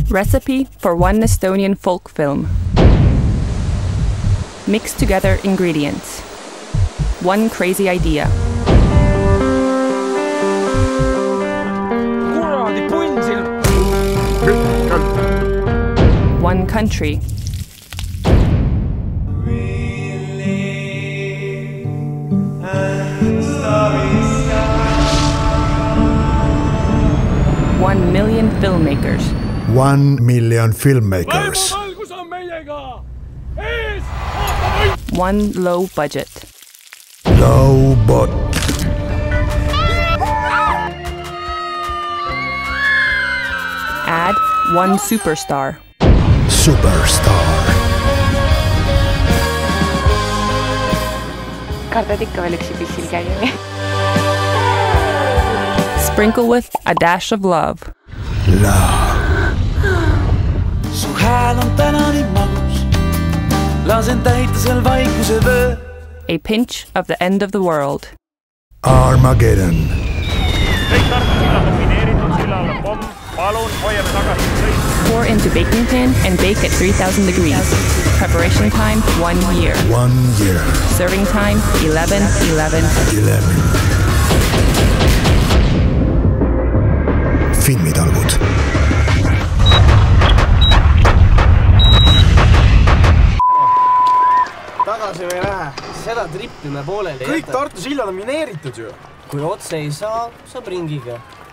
Recipe for one Estonian folk film. Mix together ingredients. One crazy idea. One country. One million filmmakers. 1 million filmmakers. One low budget. Low but. Add one superstar. Superstar. Kardad ikka veel üksi pissil käia. Sprinkle with a dash of love. Love. Su hääl on täna nii magus. Lasen täita seal vaikuse vöö. A pinch of the end of the world. Armageddon. Pour into baking pan and bake at 3000 degrees. Preparation time 1 year. 1 year. Serving time 11:11. 11. Filmitalgud. Tagasi või lähe, seda trippi me pooleli ei jäta. Kõik Tartu sillad on mineeritud ju. Kui otse ei saa, saab ringiga.